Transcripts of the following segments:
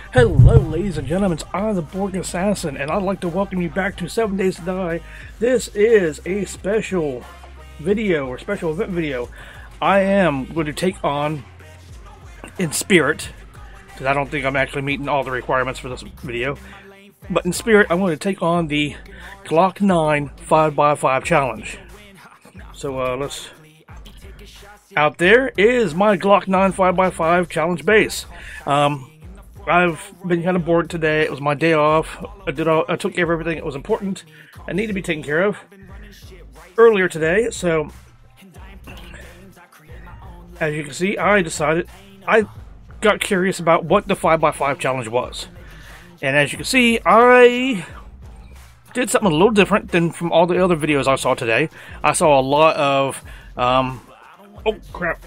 Hello, ladies and gentlemen, it's I, the Borg Assassin, and I'd like to welcome you back to 7 Days to Die. This is a special video, or special event video. I am going to take on, in spirit, because I don't think I'm actually meeting all the requirements for this video, but in spirit, I'm going to take on the Glock 9 5x5 challenge. So, let's... Out there is my Glock 9 5x5 challenge base. I've been kind of bored today. It was my day off. I took care of everything that was important and needed to be taken care of earlier today. So, as you can see, I got curious about what the 5x5 challenge was. And as you can see, I did something a little different than from all the other videos I saw today. I saw a lot of, oh crap.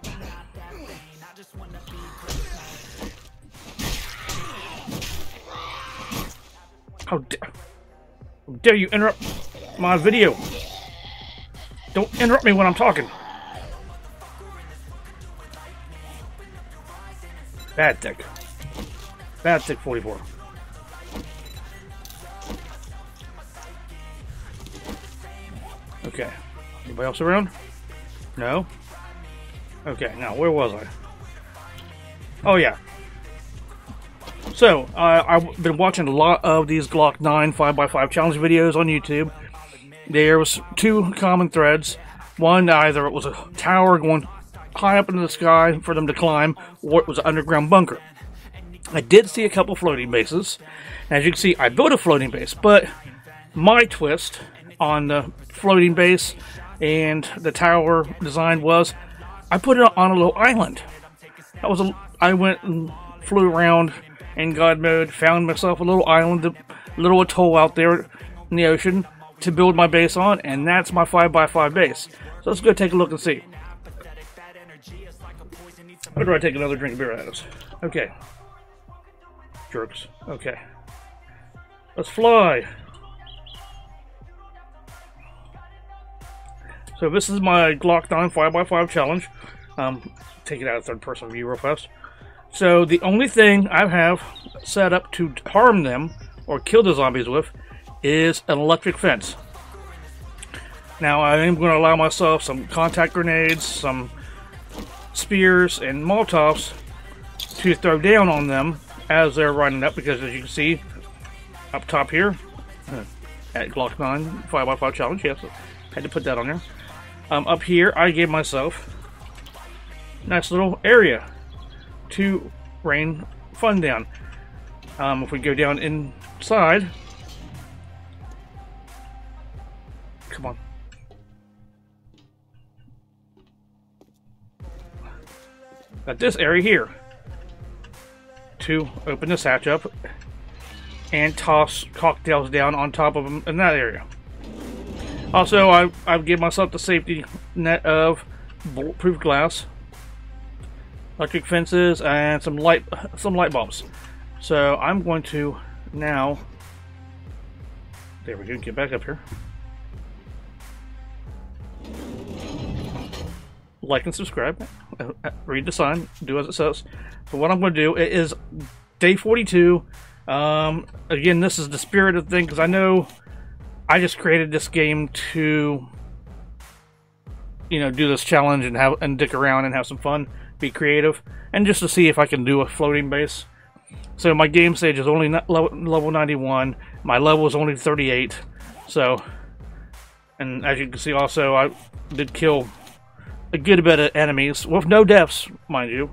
How dare you interrupt my video? Don't interrupt me when I'm talking. Bad tick. Bad tick 44. Okay. Anybody else around? No? Okay, now where was I? Oh yeah. So, I've been watching a lot of these Glock 9 5x5 challenge videos on YouTube. There was two common threads. One, either it was a tower going high up into the sky for them to climb, or it was an underground bunker. I did see a couple floating bases. As you can see, I built a floating base, but my twist on the floating base and the tower design was I put it on a little island. I went and flew around in God mode, found myself a little island, a little atoll out there in the ocean to build my base on, and that's my 5x5 base. So let's go take a look and see. Or do I take another drink of beer out of this? Okay. Jerks. Okay. Let's fly. So this is my Glock 9 5x5 challenge. Take it out of third person view real fast. So the only thing I have set up to harm them or kill the zombies with is an electric fence. Now I am going to allow myself some contact grenades, some spears, and Molotovs to throw down on them as they're running up, because as you can see up top here at Glock 9 5x5 challenge, yes, had to put that on there. Up here I gave myself a nice little area to rain fun down. If we go down inside, come on. Got this area here to open this hatch up and toss cocktails down on top of them in that area. Also, I've given myself the safety net of bulletproof glass, electric fences, and some light bulbs. So I'm going to now, there we go, get back up here. Like and subscribe, read the sign, do as it says. So what I'm going to do is day 42. Again, this is the spirit of the thing, because I know I just created this game to, you know, do this challenge and dick around and have some fun, be creative, and just to see if I can do a floating base. So my game stage is only level 91. My level is only 38. So, and as you can see, also I did kill a good bit of enemies with no deaths, mind you,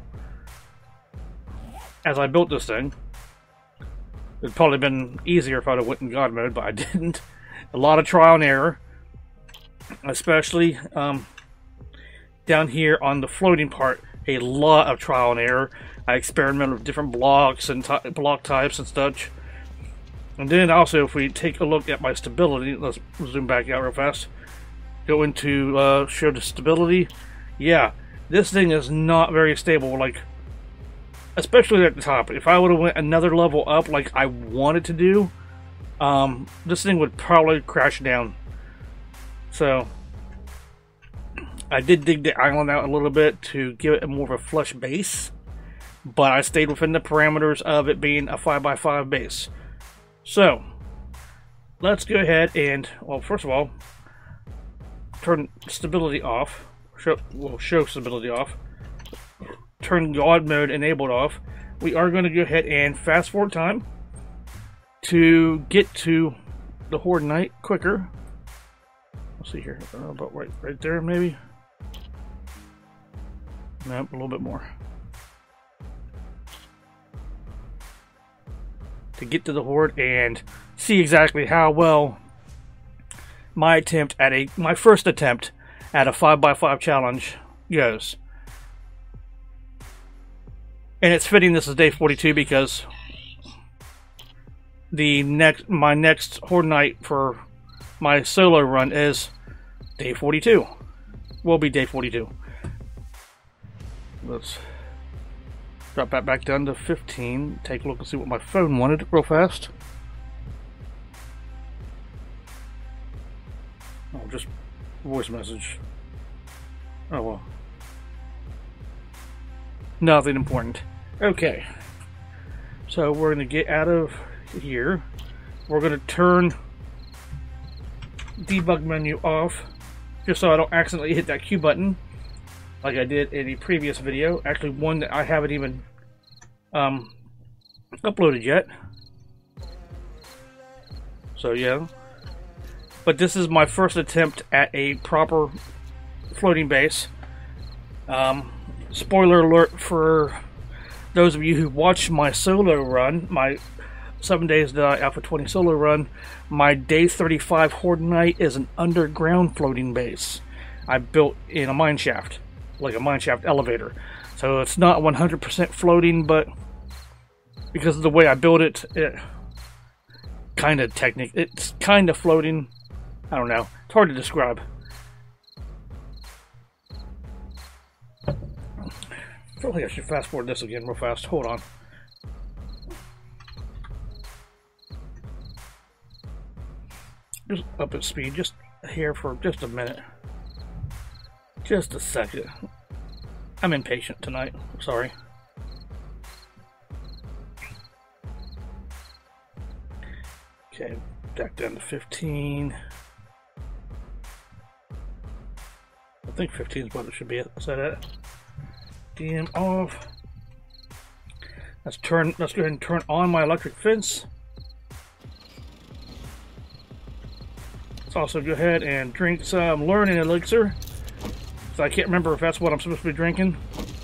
as I built this thing. It'd probably been easier if I'd have went in God mode, but I didn't. A lot of trial and error, especially down here on the floating part. A lot of trial and error. I experimented with different blocks and block types and such. And then also, if we take a look at my stability, let's zoom back out real fast. Go into show the stability. Yeah, this thing is not very stable. Like, especially at the top. If I would have went another level up, like I wanted to do, this thing would probably crash down. So I did dig the island out a little bit to give it more of a flush base. but I stayed within the parameters of it being a 5x5 base. So, let's go ahead and, well, first of all, turn stability off. We'll show stability off. Turn God mode enabled off. We are going to go ahead and fast forward time to get to the Horde Night quicker. Let's see here, about right there maybe. Nope, a little bit more. To get to the Horde and see exactly how well my first attempt at a 5x5 challenge goes. And it's fitting this is day 42 because my next Horde Night for my solo run is day 42. Will be day 42. Let's drop that back down to 15. Take a look and see what my phone wanted real fast. Oh, just voice message. Oh well. Nothing important. Okay. So we're going to get out of here. We're going to turn debug menu off just so I don't accidentally hit that Q button like I did in the previous video. Actually, one that I haven't even uploaded yet. So yeah. But this is my first attempt at a proper floating base. Spoiler alert for those of you who watched my solo run, my 7 Days to Die Alpha 20 solo run, my day 35 Horde Night is an underground floating base I built in a mine shaft, like a mine shaft elevator. So it's not 100% floating, but because of the way I built it, it's kind of floating. I don't know. It's hard to describe. I feel like I should fast forward this again real fast. Hold on. Just up its speed, just here for just a minute. Just a second. I'm impatient tonight. Sorry. Okay, back down to 15. I think 15 is what it should be set at. DM off. Let's go ahead and turn on my electric fence. Let's also go ahead and drink some learning elixir. So I can't remember if that's what I'm supposed to be drinking.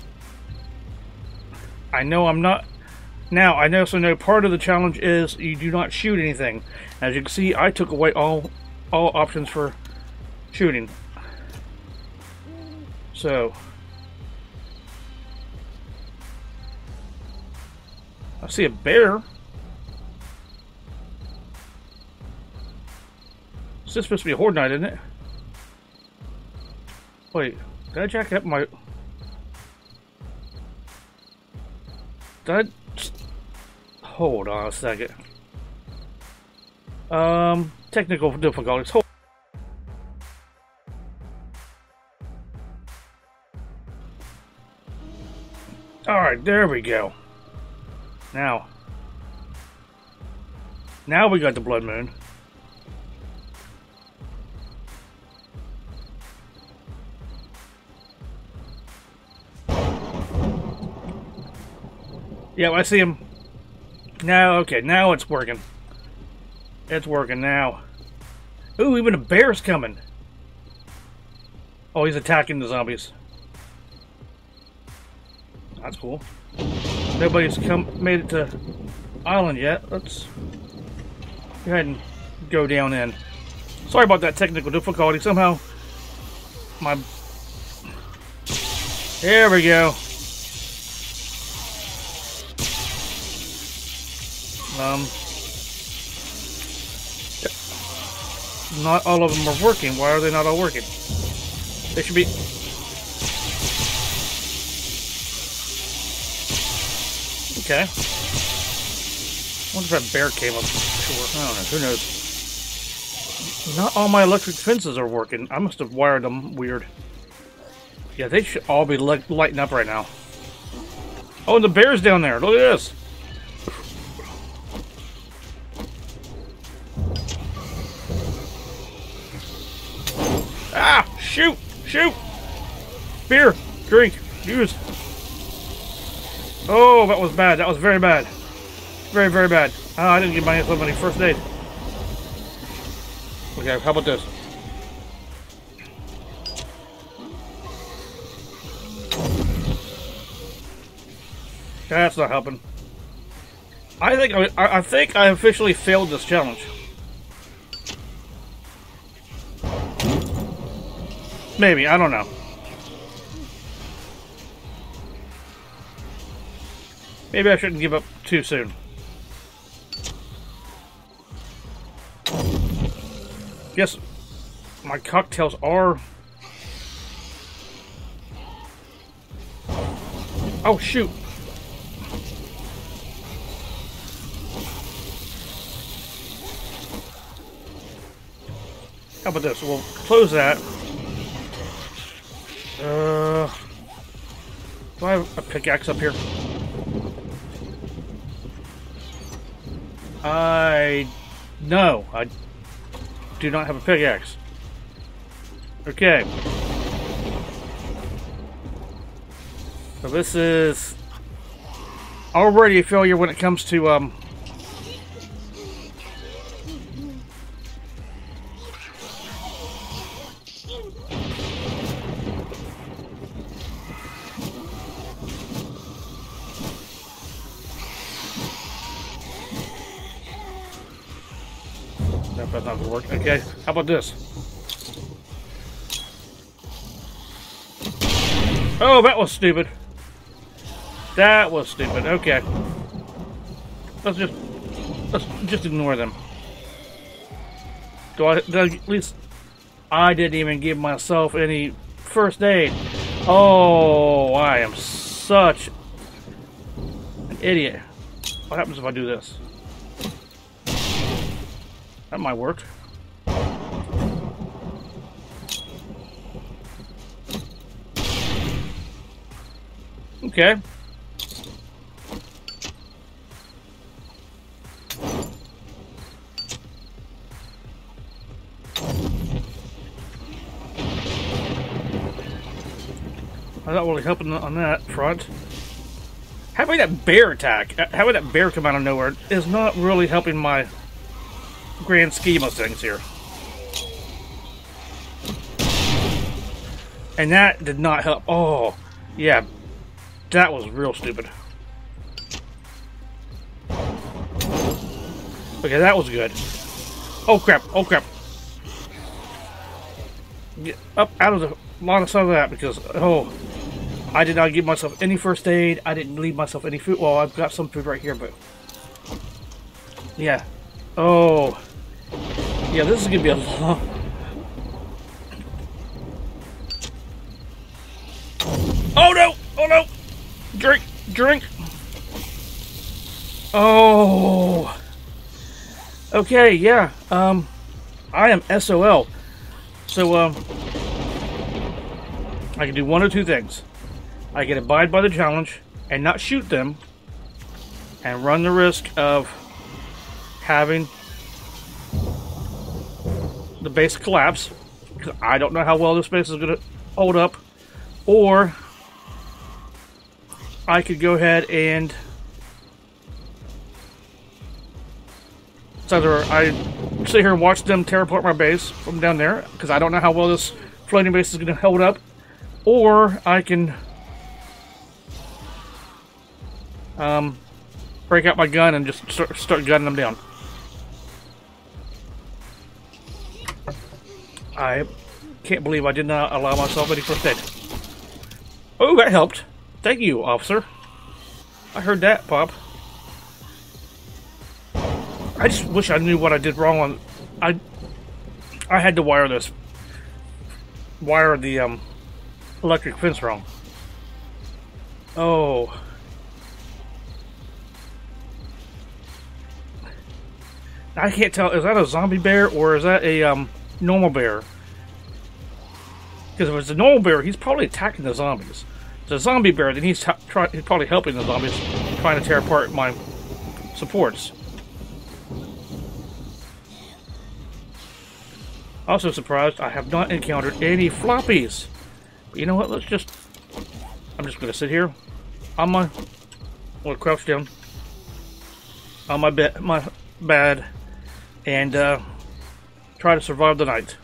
I know I'm not. Now, I also know part of the challenge is you do not shoot anything. As you can see, I took away all options for shooting. So, I see a bear. This is supposed to be a Horde Night, isn't it? Wait, did I jack up my... Did I... Hold on a second. Technical difficulties. Alright, there we go. Now we got the Blood Moon. Yeah, I see him. Now, okay, now it's working. It's working now. Ooh, even a bear's coming. Oh, he's attacking the zombies. That's cool. Nobody's made it to island yet. Let's go ahead and go down in. Sorry about that technical difficulty. Somehow my... There we go. Not all of them are working. Why are they not all working? They should be... Okay. I wonder if that bear came up shore. I don't know. Who knows? Not all my electric fences are working. I must have wired them weird. Yeah, they should all be lighting up right now. Oh, and the bear's down there. Look at this. Ah! Shoot! Shoot! Beer! Drink! Use! Oh, that was bad. That was very bad. Very, very bad. Oh, I didn't give myself any first aid. Okay, how about this? That's not helping. I think I officially failed this challenge. Maybe, I don't know. Maybe I shouldn't give up too soon. Yes, my cocktails are... Oh, shoot. How about this? We'll close that. Do I have a pickaxe up here? No, I do not have a pickaxe. Okay. So this is already a failure when it comes to that's not gonna work. Okay, how about this? Oh, that was stupid. That was stupid. Okay. Let's just ignore them. At least I didn't even give myself any first aid. Oh, I am such an idiot. What happens if I do this? That might work. Okay. I'm not really helping on that front. Having that bear attack, having that bear come out of nowhere is not really helping my grand scheme of things here. And that did not help. Oh, yeah. That was real stupid. Okay, that was good. Oh crap, oh crap. Get up out of the line of sight of that because, oh, I did not give myself any first aid. I didn't leave myself any food. Well, I've got some food right here, but yeah. Oh, yeah, this is gonna be a long... Oh no! Oh no! Drink! Drink! Oh! Okay, yeah, I am SOL. So, I can do one or two things. I can abide by the challenge and not shoot them and run the risk of having the base collapse, because I don't know how well this base is going to hold up, or I could go ahead and it's either I sit here and watch them tear apart my base from down there, because I don't know how well this floating base is going to hold up, or I can break out my gun and just start gunning them down. I can't believe I did not allow myself any first aid. Oh, that helped. Thank you, officer. I heard that, Pop. I just wish I knew what I did wrong on... I had to wire the electric fence wrong. Oh. I can't tell, is that a zombie bear or is that a normal bear? Because if it's a normal bear, he's probably attacking the zombies. It's a zombie bear, then he's probably helping the zombies, trying to tear apart my supports. Also surprised I have not encountered any floppies. But you know what? I'm just gonna sit here on my, crouch down on my bed, and try to survive the night.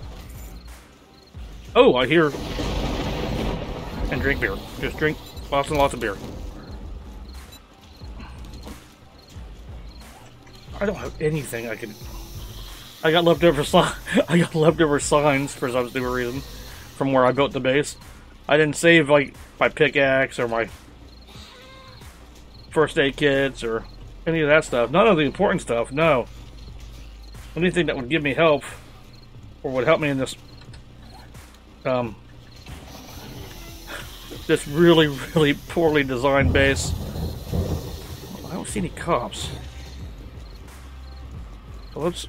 Oh, I hear. And drink beer. Just drink lots and lots of beer. I don't have anything I can. I got leftover signs for some stupid reason from where I built the base. I didn't save like my pickaxe or my first aid kits or any of that stuff. None of the important stuff. No. Anything that would give me help or would help me in this this really, really poorly designed base. I don't see any cops. So let's.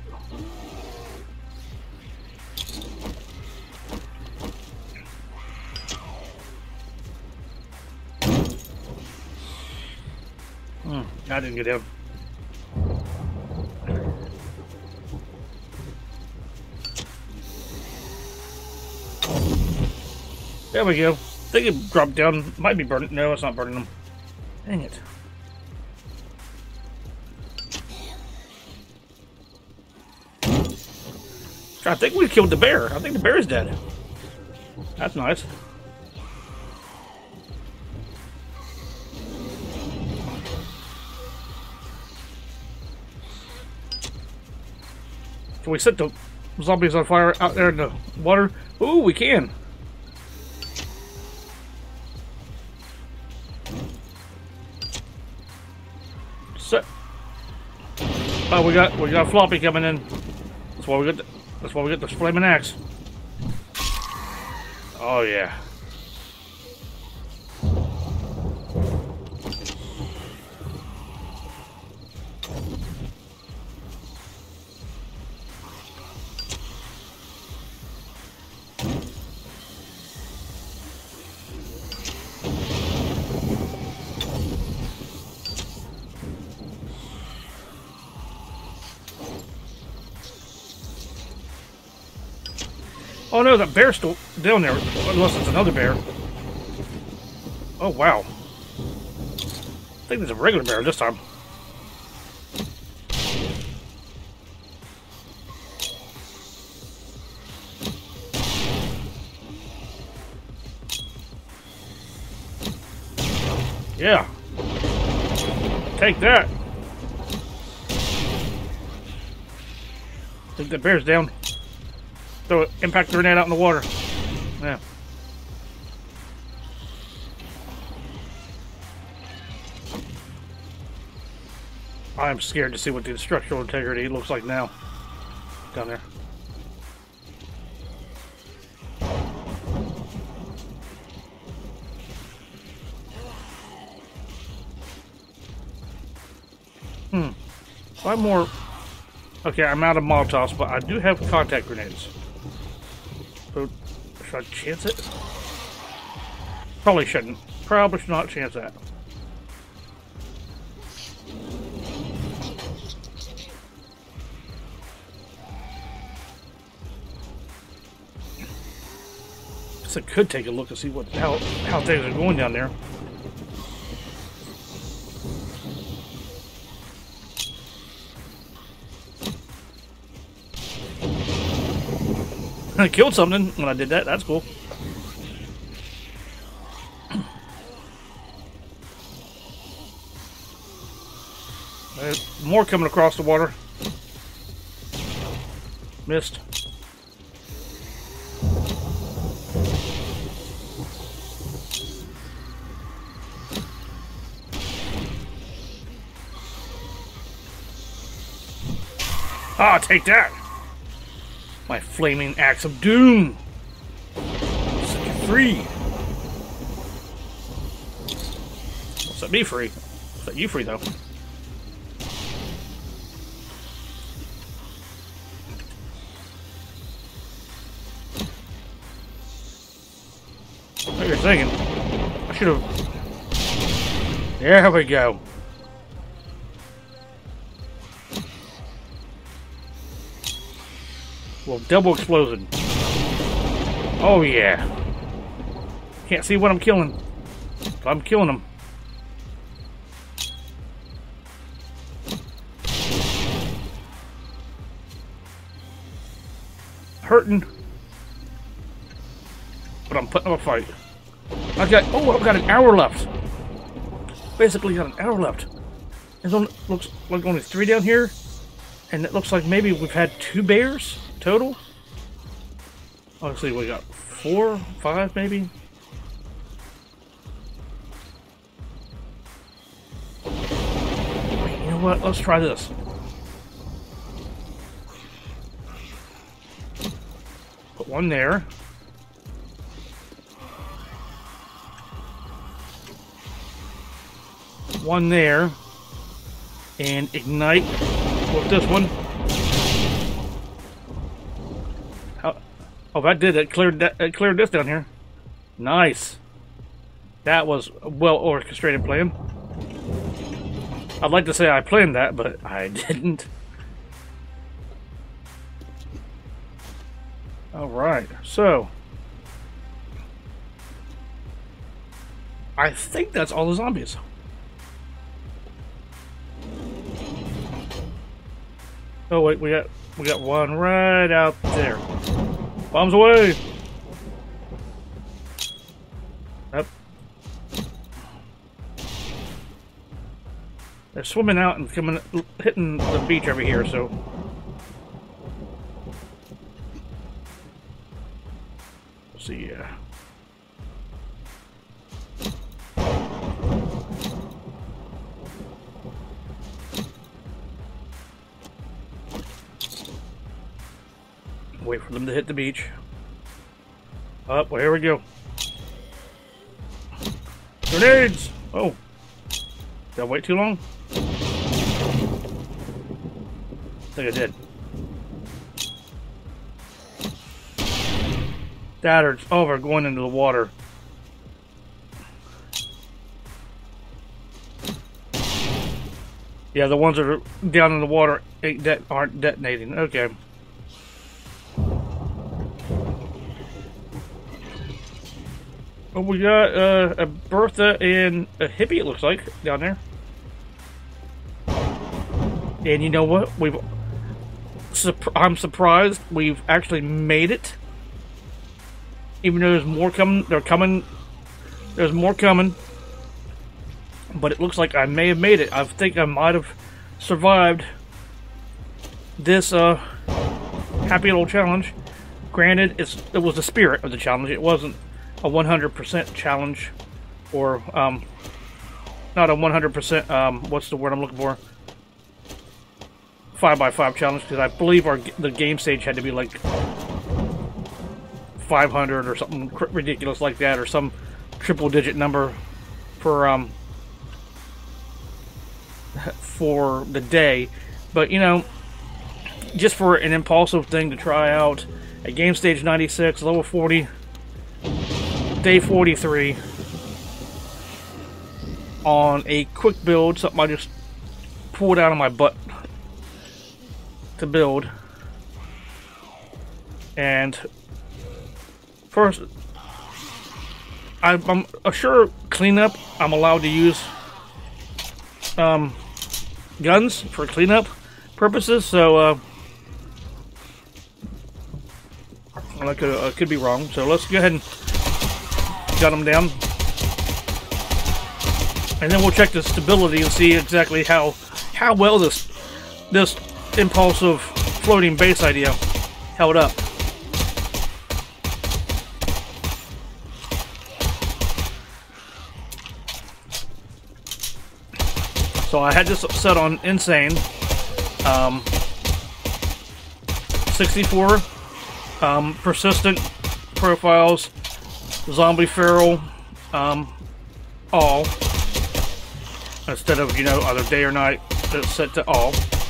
I didn't get in. There we go. I think it dropped down. Might be burning. No, it's not burning them. Dang it. I think we killed the bear. I think the bear is dead. That's nice. Can we set the zombies on fire out there in the water? Ooh, we can. Set. Oh, we got Floppy coming in. That's why we get this flaming axe. Oh yeah. Oh no, that bear's still down there, unless it's another bear. Oh wow. I think there's a regular bear this time. Yeah. Take that. I think the bear's down. Throw an impact grenade out in the water. Yeah. I'm scared to see what the structural integrity looks like now. Down there. Five more. Okay, I'm out of Molotovs, but I do have contact grenades. So, should I chance it? Probably shouldn't. Probably should not chance that. Guess I could take a look and see how things are going down there. I killed something when I did that. That's cool. There's more coming across the water. Missed. Ah, take that! My flaming axe of doom! Set you free! Set me free. Set you free, though. What you're thinking? I I should have. There we go. Well, double explosion. Oh yeah. Can't see what I'm killing. But I'm killing them. Hurting. But I'm putting up a fight. I've got an hour left. Basically got an hour left. There's only, looks like only 3 down here. And it looks like maybe we've had 2 bears total. Honestly, we got 4, 5 maybe. Wait, you know what? Let's try this. Put one there. One there. And ignite with this one. Oh, that did it. It cleared this down here. Nice. That was a well orchestrated plan. I'd like to say I planned that, but I didn't. Alright, so I think that's all the zombies. Oh wait, we got one right out there. Bombs away! Yep. They're swimming out and hitting the beach over here, so let's see. Wait for them to hit the beach. Up, well, here we go. Grenades! Oh. Did I wait too long? I think I did. That or, oh, we're going into the water. Yeah, the ones that are down in the water aren't detonating. Okay. Well, we got a Bertha and a Hippie, it looks like, down there. And you know what? I'm surprised we've actually made it. Even though there's more coming, there's more coming. But it looks like I may have made it. I think I might have survived this happy little challenge. Granted, it was the spirit of the challenge. It wasn't a 100% challenge, or not a 100%. What's the word I'm looking for? 5x5 challenge, because I believe the game stage had to be like 500 or something ridiculous like that, or some triple-digit number for the day. But you know, just for an impulsive thing to try out, a game stage 96, level 40. Day 43 on a quick build, something I just pulled out of my butt to build. And first, I'm sure cleanup, I'm allowed to use guns for cleanup purposes, so I could be wrong. So let's go ahead and gun them down, and then we'll check the stability and see exactly how well this impulsive floating base idea held up. So I had this set on insane, 64 persistent profiles, zombie feral, all, instead of, you know, either day or night. It's set to all.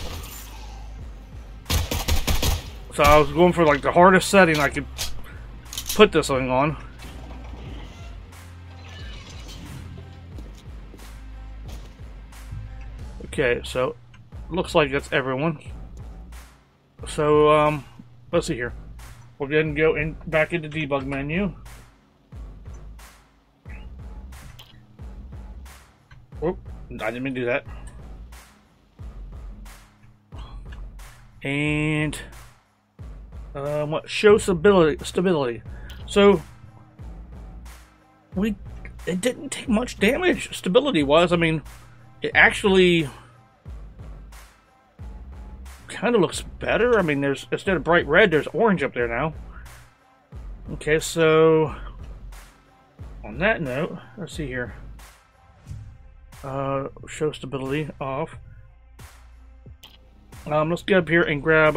So I was going for like the hardest setting I could put this thing on. Okay, so looks like that's everyone. So let's see here. We're going to go in back into debug menu. Whoop, I didn't mean to do that. And what? Show stability. So it didn't take much damage stability-wise. I mean, it actually kind of looks better. I mean, there's, instead of bright red, there's orange up there now. Okay, so on that note, let's see here. Show stability off. Let's get up here and grab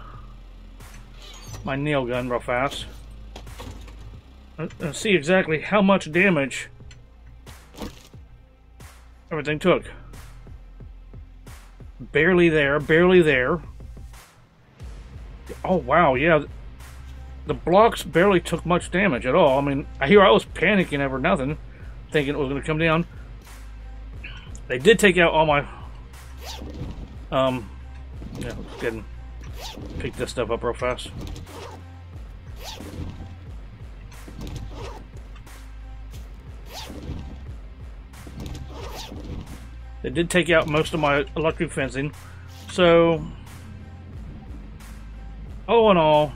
my nail gun real fast and see exactly how much damage everything took. Barely there, barely there. Oh wow, yeah. The blocks barely took much damage at all. I mean, I was panicking over nothing, thinking it was going to come down. They did take out all my... yeah, let's get and pick this stuff up real fast. They did take out most of my electric fencing. So, all in all,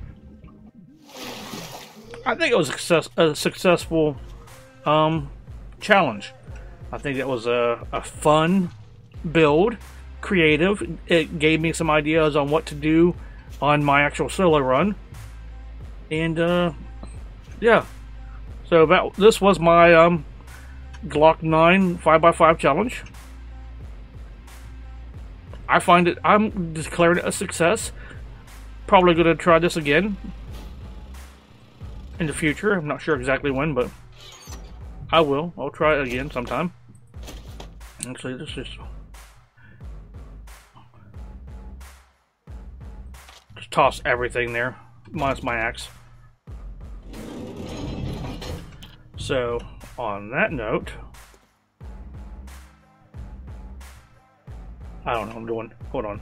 I think it was a successful challenge. I think it was a fun build, creative. It gave me some ideas on what to do on my actual solo run. And yeah, so this was my Glock 9 5x5 challenge. I'm declaring it a success. Probably going to try this again in the future. I'm not sure exactly when, but I will. I'll try it again sometime. Actually, this is just toss everything there, minus my axe. So, on that note, I don't know what I'm doing. Hold on.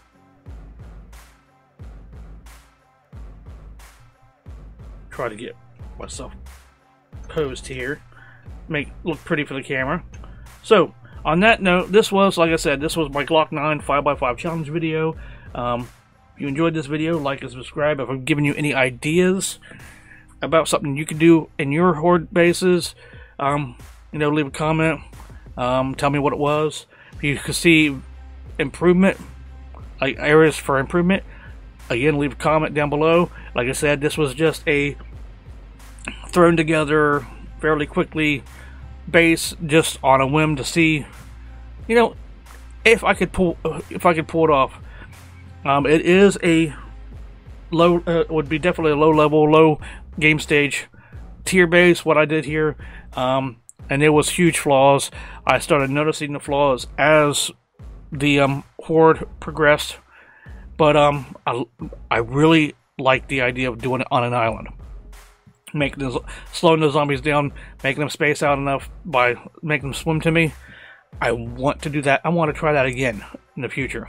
Try to get myself posed here. Look pretty for the camera. So, on that note, this was, like I said, this was my Glock 9 5x5 challenge video. If you enjoyed this video, like and subscribe. If I've given you any ideas about something you can do in your horde bases, you know, leave a comment. Tell me what it was. If you can see improvement, like areas for improvement, again, leave a comment down below. Like I said, this was just a thrown together fairly quickly base, just on a whim to see, you know, if I could pull it off. It is a low, would be definitely a low level, low game stage tier base. What I did here, and there was huge flaws. I started noticing the flaws as the horde progressed, but I really like the idea of doing it on an island, slowing the zombies down, making them space out enough by making them swim to me. I want to do that. I want to try that again in the future.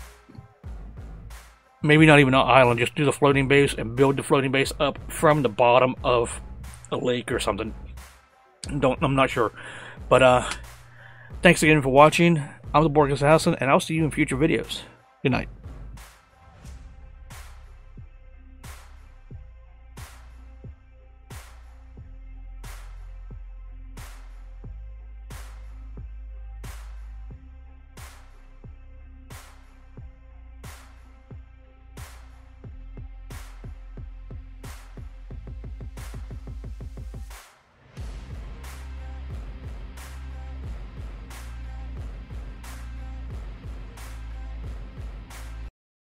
Maybe not even an island, just do the floating base and build the floating base up from the bottom of a lake or something. I'm not sure. But thanks again for watching. I'm the Borg Assassin, and I'll see you in future videos. Good night.